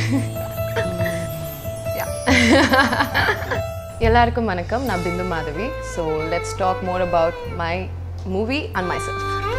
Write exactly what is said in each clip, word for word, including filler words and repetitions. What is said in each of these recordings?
Yeah. எல்லாருக்கும் வணக்கம், நான் Bindu Madhavi. So let's talk more about my movie and myself.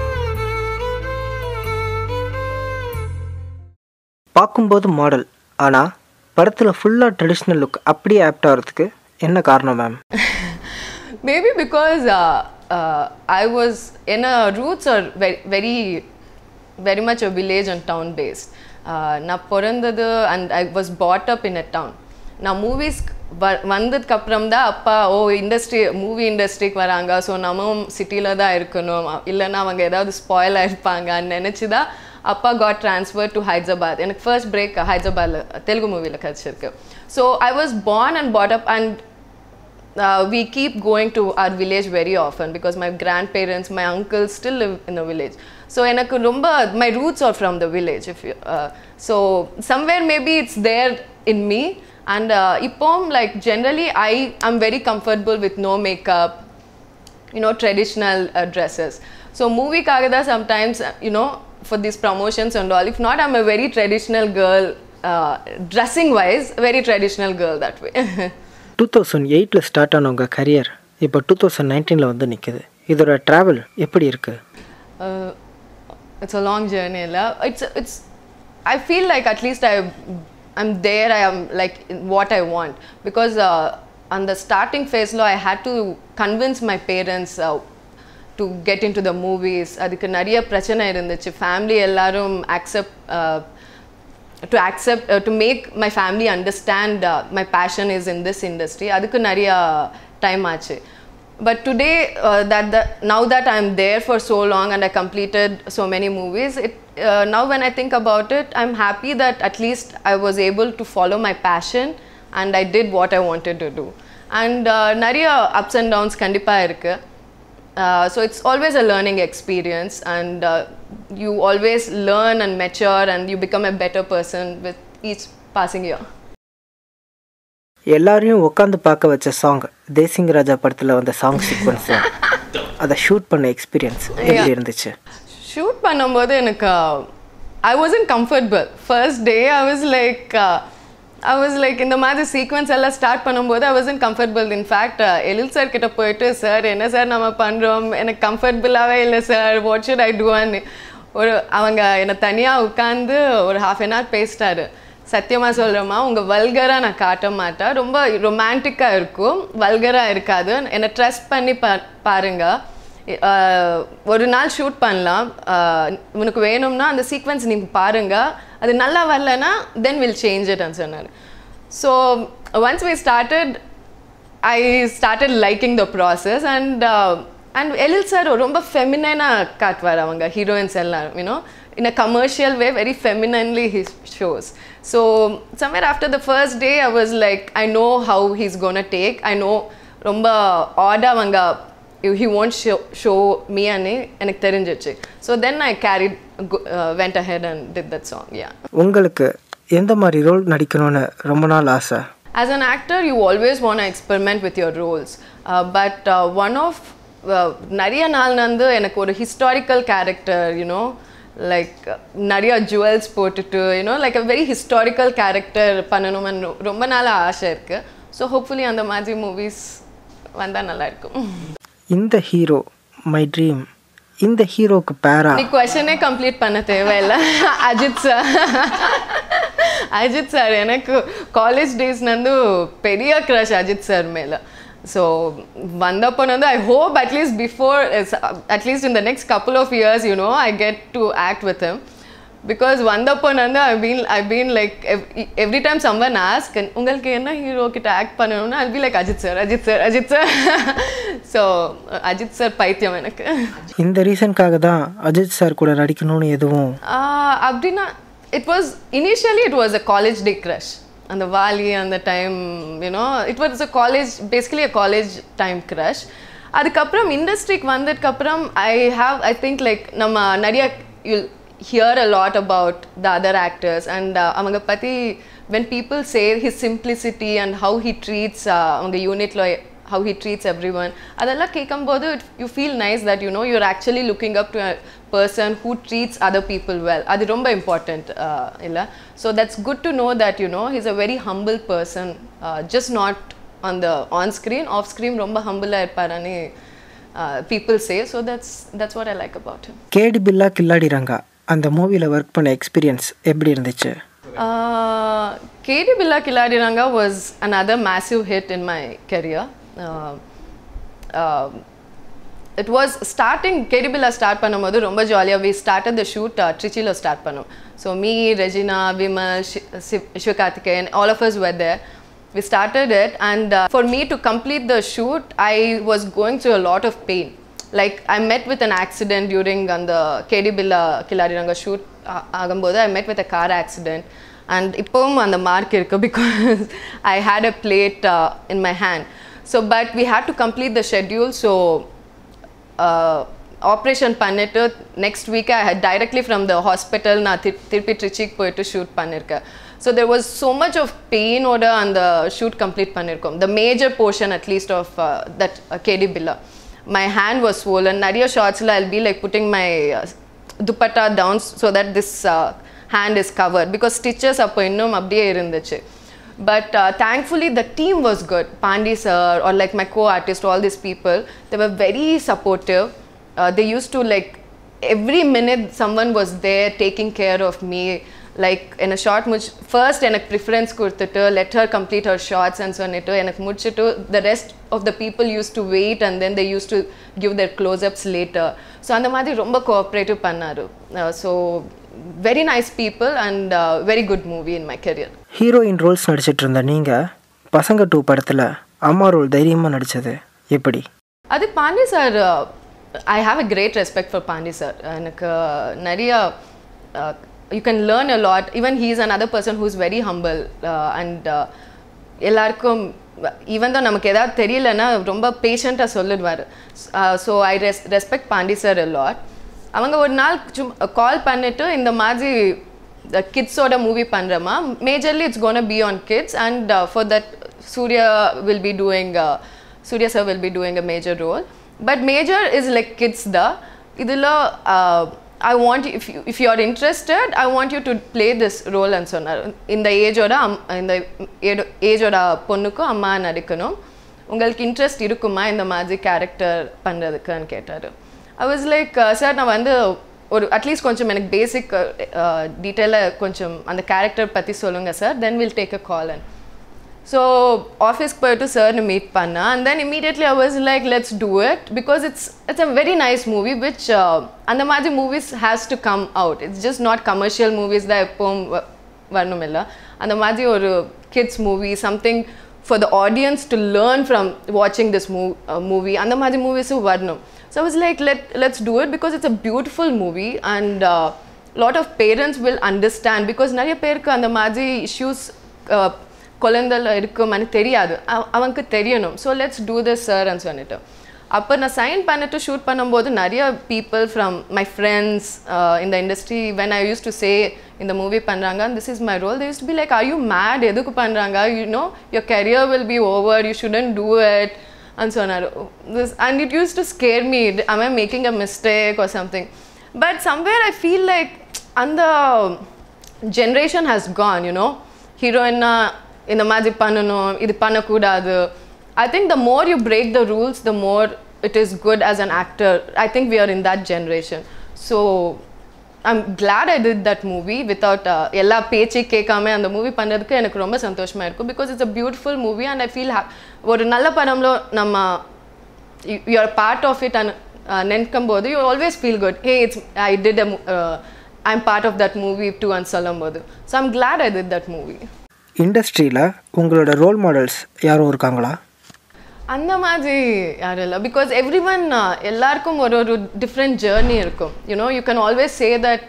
பார்க்கும்போது மாடல், ஆனால் படத்தில் ஃபுல்லாக ட்ரெடிஷ்னல் லுக் அப்படியே ஆப்ட் ஆகிறதுக்கு என்ன காரணம் ma'am? Maybe because uh, uh, I was in a roots are very very very much a village and town based. Na porandadu and I was brought up in a town. Na movies வந்ததுக்கு அப்புறம் தான் அப்பா ஓ industry movie இண்டஸ்ட்ரிக்கு வராங்க, so நம்மளும் சிட்டியில் தான் இருக்கணும், இல்லைன்னா அவங்க ஏதாவது ஸ்பாயில் ஆகிருப்பாங்கன்னு நினச்சி தான் அப்பா காட் ட்ரான்ஸ்ஃபர் டு ஹைதராபாத். எனக்கு ஃபர்ஸ்ட் பிரேக் ஹைதராபாத்தில் தெலுங்கு மூவியில் கிடச்சிருக்கு. So I was born and brought up and Uh, we keep going to our village very often because my grandparents, my uncles still live in the village. So enakku romba my roots are from the village. If you, uh, so somewhere maybe it's there in me, and uh, ipom like generally I am very comfortable with no makeup, you know, traditional uh, dresses. So movie kagada sometimes uh, you know, for these promotions and all, if not I'm a very traditional girl, uh, dressing wise very traditional girl that way. Two thousand எயிட்டில் start ஆன உங்கள் career இப்போ two thousand நைன்டீனில் வந்து நிற்குது. இதோட travel எப்படி இருக்குது? இட்ஸ் அ லாங் ஜேர்னி இல்லை. It's it's I feel like at least I I'm there, I am like what I want. Because அந்த ஸ்டார்டிங் ஃபேஸில் I had to convince my parents to get into the movies. அதுக்கு நிறைய பிரச்சனை இருந்துச்சு. Family எல்லோரும் accept to accept uh, to make my family understand uh, my passion is in this industry. Adukku nariya time aachu. But today uh, that the, now that I am there for so long and I completed so many movies, it uh, now when I think about it, I'm happy that at least I was able to follow my passion and I did what I wanted to do. And uh, nariya ups and downs kandipa irukku. Uh, so it's always a learning experience, and uh, you always learn and mature and you become a better person with each passing year. எல்லாரையும் உட்காந்து பார்க்க வச்ச song Desingh Raja படத்தில் வந்த song sequence, அதை shoot பண்ண experience எப்படி இருந்துச்சு? ஷூட் பண்ணும்போது எனக்கு I wasn't comfortable. First day I was like I was like இந்த மாதிரி சீக்வன்ஸ் எல்லாம் ஸ்டார்ட் பண்ணும்போது I wasn't comfortable. In fact Ezhil sir கிட்ட போயிட்டு சார் என்ன சார் நம்ம பண்ணுறோம், எனக்கு கம்ஃபர்டபுளாகவே இல்லை சார், வாட் ஷுட் ஐ டூன்னு ஒரு அவங்க என்னை தனியாக உட்காந்து ஒரு ஹாஃப் அன் ஹவர் பேசிட்டாரு. சத்தியமாக சொல்கிறோமா, உங்கள் வல்கராக நான் காட்ட மாட்டேன், ரொம்ப ரொமான்டிக்காக இருக்கும், வல்கராக இருக்காது, என்னை ட்ரஸ்ட் பண்ணி பா பாருங்கள், ஒரு நாள் ஷூட் பண்ணலாம், உனக்கு வேணும்னா அந்த சீக்வன்ஸ் நீங்கள் பாருங்கள், அது நல்லா வரலன்னா தென் வில் சேஞ்ச் இட் ன்னு சொன்னார். So once we started I started liking the process. And and Ezhil sir ரொம்ப ஃபெமினைனாக காட்டுவார் அவங்க ஹீரோயின்ஸ் எல்லாம், you know in a commercial way, very femininely he shows. So somewhere after the first day I was like, I know how he's gonna take, I know romba odd avanga he won't show, show me ani enak therinjichu. So then I carried uh, went ahead and did that song. Yeah. உங்களுக்கு எந்த மாதிரி role நடிக்கணும்னு ரொம்ப நாள் ஆசை? As an actor you always want to experiment with your roles, uh, but uh, one of nariya naal nandu enak oru historical character, you know, like nariya jewels போட்டுட்டு, you know, like a very historical character பண்ணனும்னு ரொம்ப நாளா ஆசை இருக்கு. So hopefully அந்த மாதிரி movies வந்தா நல்லா இருக்கும். இந்த ஹீரோ மை ட்ரீம், இந்த ஹீரோக்கு பேரா நீ क्वेश्चन கம்ப்ளீட் பண்ண தேவையில்லை. அஜித் சார் அஜித் சார் எனக்கு காலேஜ் டேஸ் நந்து பெரிய க்ரஷ் அஜித் சார் மேல. So vandappo nandu I hope at least before at least in the next couple of years, you know, I get to act with him, because vandappo nandu I've been I've been like every, every time someone asks ungalku enna hero kitta act pananumna I'll be like Ajit sir Ajit sir Ajit sir so uh, Ajit sir paithiyam enakku. இந்த ரீசன்காக தான் Ajith sir கூட நடிக்கணும்னு எதுவும் அப்படினா it was initially it was a college day crush. And the Vali and the time, you know, it was a college, basically a college time crush. Adukapram industry ku vandadukku apram I have, I think like nama nariya you'll hear a lot about the other actors, and avanga uh, pati when people say his simplicity and how he treats avanga uh, unit lo how he treats everyone. Adalla kekkumbodhu you feel nice that you know you're actually looking up to a person who treats other people well. Adu romba important uh, illa. So that's good to know that you know he's a very humble person, uh, just not on the on screen, off screen romba humble ah irparani uh, people say. So that's that's what I like about him. கேடி பில்லா கில்லாடி ரங்கா அந்த மூவில work பண்ண experience எப்படி இருந்துச்சு? Uh, K D Billa Killadi Ranga was another massive hit in my career. Uh, uh, it was starting, K D Billa start பண்ணும்போது ரொம்ப ஜாலியாக we started the shoot uh, Trichyல start பண்ணோம். So me, Regina, Vimal, Shivakarthikeyan, all of us were there. We started it, and uh, for me to complete the shoot, I was going through a lot of pain. Like I met with an accident during on the K D Billa Killadi Ranga shoot. ஆகும்போது I met with a car accident, and இப்போவும் அந்த mark இருக்கு because I had a plate uh, in my hand. So but we had to complete the schedule, so uh, operation பண்ணிட்டு next week I had directly from the hospital நான் திருப்பி ட்ரிச்சிக்கு போயிட்டு shoot பண்ணிருக்கேன். So there was so much of pain ஓட அந்த shoot complete பண்ணிருக்கோம். The major portion at least of uh, that uh, K D Billa, my hand was swollen. நிறைய ஷார்ட்ஸ்ல I'll be like putting my uh, dupatta down so that this uh, hand is covered because stitches appo innum abdiye irunduchu. But uh, thankfully the team was good. Pandi sir or like my co-artist, all these people, they were very supportive. Uh, they used to like every minute someone was there taking care of me. Like in a shot much first enak preference கொடுத்துட்டு let her complete her shots and sonittu enak mudichittu the rest of the people used to wait and then they used to give their close ups later. So அந்த மாதிரி ரொம்ப cooperative பண்ணாரு. Uh, so very nice people and uh, very good movie in my career. Heroine roles நடிச்சிட்டு இருந்த நீங்க பசங்க two படத்துல அம்மா ரோல் தைரியமா நடிச்சது எப்படி? அது Pandi sir, I have a great respect for Pandi sir. எனக்கு நிறைய uh, you can learn a lot. Even he is another person who is very humble uh, and எல்லாருக்கும் even though நமக்கு ஏதாவது தெரியலன்னா ரொம்ப பேஷண்ட்டாக சொல்லிடுவார். So I res respect Pandi sir a lot. அவங்க ஒரு நாள் கால் பண்ணிவிட்டு இந்த மாதிரி கிட்ஸோட மூவி பண்ணுறோமா, majorly it's gonna be on kids and for that Surya will be doing Surya sir will be doing a major role. But major is like kids the இதில் I want you, if you if you are interested, I want you to play this role and sonar in the age oda in the age oda பொண்ணுக்கு அம்மா நடிக்கணும், உங்களுக்கு interest இருக்குமா இந்த மாதிரி character பண்ணுறதுக்குன்னு கேட்டார். I was like sir நான் வந்து ஒரு அட்லீஸ்ட் கொஞ்சம் எனக்கு பேசிக் டீட்டெயிலாக கொஞ்சம் அந்த கேரக்டர் பற்றி சொல்லுங்கள் sir, then will take a call. And so office போயிட்டு சார்னு மீட் பண்ணா and then immediately I was like let's do it because it's it's a very nice movie which uh, அந்த மாதிரி movies has to come out. It's just not commercial movies that எப்பவும் வரணும் இல்லை, அந்த மாதிரி ஒரு kids movie, something for the audience to learn from watching this mov uh, movie, அந்த மாதிரி movies வரணும். So I was like let let's do it because it's a beautiful movie and uh, lot of parents will understand because நிறைய பேருக்கு அந்த மாதிரி issues uh, குழந்தைல இருக்குமான்னு தெரியாது, அவனுக்கு தெரியணும். So let's do this sir and சொல்லிட்டு அப்போ நான் சைன் பண்ணிட்டு ஷூட் பண்ணும்போது நிறைய பீப்புள் ஃப்ரம் மை ஃப்ரெண்ட்ஸ் இந்த industry when I use to say இந்த மூவி பண்ணுறாங்க this is my role, they use to be like are you mad, எதுக்கு பண்ணுறாங்க, you know your career will be over, you shouldn't do it and சொன்னார். This and it use to scare me, I am making a mistake or something. But somewhere I feel like அந்த generation has gone, you know ஹீரோயின்னா இந்த மாதிரி பண்ணணும், இது பண்ணக்கூடாது. I think the more you break the rules, the more it is good as an actor. I think we are in that generation. So I'm glad I did that movie without எல்லா பேச்சு கேட்காம அந்த movie பண்ணுறதுக்கு எனக்கு ரொம்ப சந்தோஷமாக இருக்கும் because it's a beautiful movie and I feel ஒரு நல்ல படம்ல நம்ம you are part of it and நினைக்கும் போது you always feel good. Hey, it's I did a uh, I'm part of that movie too and சொல்லும் போது. So I'm glad I did that movie. இண்டஸ்ட்ரியில் உங்களோட role models யாரும் இருக்காங்களா? அந்த மாதிரி யாரும் இல்லை பிகாஸ் எவ்ரி ஒன் எல்லாருக்கும் ஒரு ஒரு டிஃப்ரெண்ட் ஜேர்னி இருக்கும். You know you can always say that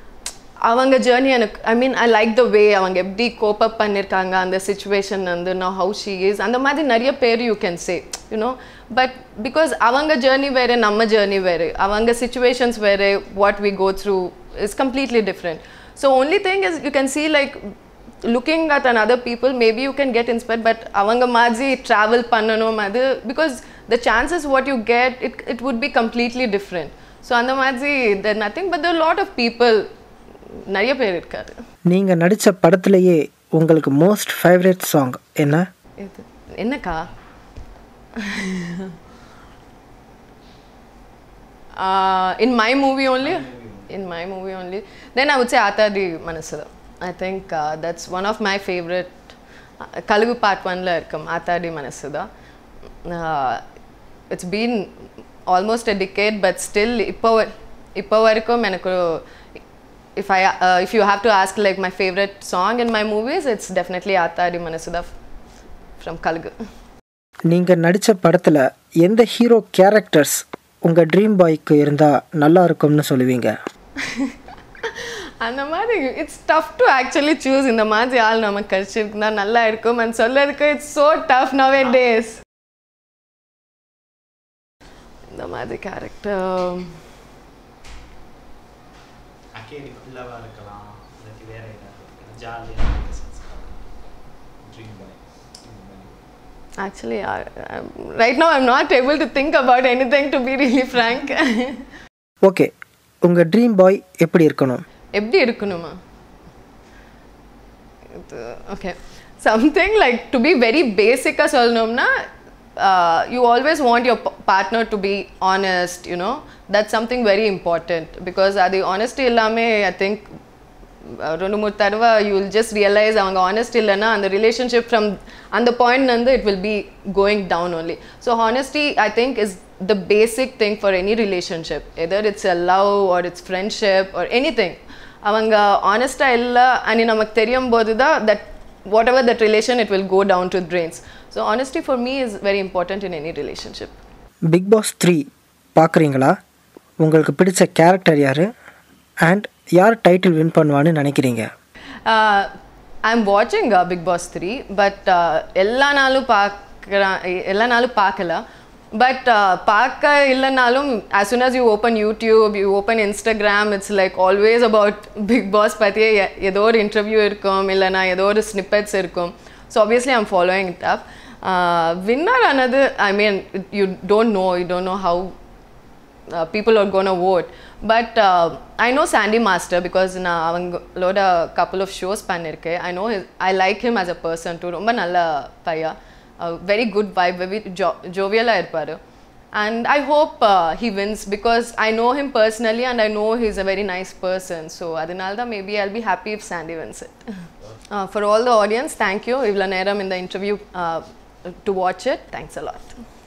அவங்க ஜேர்னி எனக்கு I mean I like the வே அவங்க எப்படி கோப் அப் பண்ணியிருக்காங்க அந்த சுச்சுவேஷன் வந்து நான் ஹவு ஷீ இஸ் அந்த மாதிரி நிறைய பேர் you can say you know. But because அவங்க ஜேர்னி வேறு நம்ம ஜேர்னி வேறு, அவங்க சுச்சுவேஷன்ஸ் வேறு, what we go through is completely different. So only thing is you can see like looking at another people, maybe you can get inspired, but avanga maadhi travel pannanom adu, because the chances what you get, it, it would be completely different. So andha maadhi there's nothing, but there are a lot of people, nariya per irukkaru. நீங்க நடிச்ச படத்திலேயே உங்களுக்கு most favourite song என்ன? இது என்னக்கா? uh, in my movie only, in my movie only, then I would say Aatadi Manasada. I think uh, that's one of my favorite. uh, Kalugu part one la irukkum Aatadi Manasada. Uh, it's been almost a decade, but still ipo ipo varaikum enakku, if I uh, if you have to ask like my favorite song in my movies, it's definitely Aatadi Manasada from Kalugu. நீங்க நடிச்ச படத்துல எந்த hero characters உங்க dream பாய்க்கு இருந்தா நல்லா இருக்கும்னு சொல்லுவீங்க? அந்த மாதிரி it's tough to actually choose. இந்த மாதிரி ஆள் நமக்கு கிடைச்சிருக்குன்னா நல்லா இருக்கும் and சொல்லறதுக்கு இட்ஸ் so tough nowadays. இந்த மாதிரி கேரக்டர் அகேடி குள்ளவா இருக்கலாம், இல்ல வேற ஏதாவது ஜாலியா dream boy. Actually, I, I'm, right now I'm not able to think about anything, to be really frank. Okay, உங்க ட்ரீம் பாய் எப்படி இருக்கணும்? எப்படி இருக்கணுமா? Okay, something like to be very basic ah solnomna, uh, you always want your partner to be honest, you know, that's something very important, because adi honesty illame I think ரெண்டு மூணு தடவை you will just realize அவங்க honest இல்லைன்னா அந்த relationship from அந்த point வந்து it will be going down only. So honesty I think is the basic thing for any relationship, either it's a love or it's friendship or anything. அவங்க honest இல்லை and நமக்கு தெரியும் போது தான் that whatever that relation, it will go down to drains. So honesty for me is very important in any relationship. Bigg Boss three பார்க்குறீங்களா? உங்களுக்கு பிடிச்ச character யார் அண்ட் யார் டைட்டில் வின் பண்ணுவான்னு நினைக்கிறீங்க? ஐம் வாட்சிங் பிக் பாஸ் த்ரீ, பட் எல்லா நாளும் பார்க்குறேன், எல்லா நாளும் பார்க்கல, பட் பார்க்க இல்லைனாலும் as soon as you open YouTube, you open Instagram, it's like always about Big Boss பற்றியே ஏதோ ஒரு இன்டர்வியூ இருக்கும், இல்லைனா ஏதோ ஒரு ஸ்னிப்பெட்ஸ் இருக்கும். So obviously I'm following it up. Uh, winner another, I mean, you don't know, you don't know how Uh, people are going to vote, but uh, I know Sandy Master because na avangaloda couple of shows pannirke. I know his, I like him as a person too, romba nalla paya, uh, very good vibe, very jo- jovial ah irparu, and I hope uh, he wins because I know him personally and I know he's a very nice person. So adinalda maybe I'll be happy if Sandy wins it. uh, for all the audience, thank you ivla neram in the interview uh, to watch it. Thanks a lot.